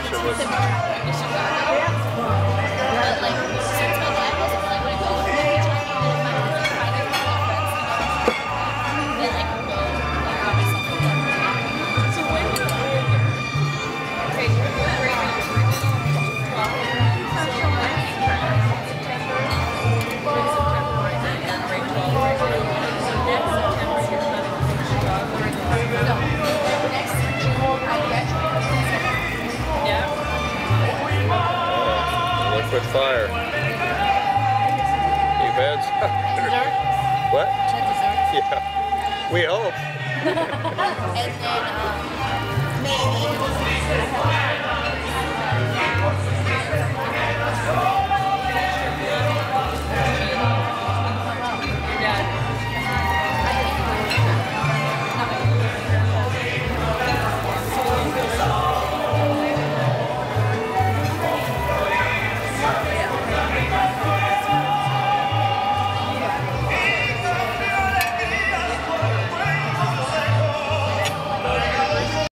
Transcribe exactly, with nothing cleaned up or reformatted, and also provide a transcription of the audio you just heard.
reaction was. But like, since my dad wasn't really going to go with me, he told me that if my mom and my friends, then I could go like on myself with them. So when did okay, what grade are you in? twelve. So like September. In September, right? Then down to grade twelve. So next September you're planning to finish Chicago or no? Next June I graduate. Yeah. Liquid fire. You beds? Dessert? What? Dessert? Yeah. We hope. And then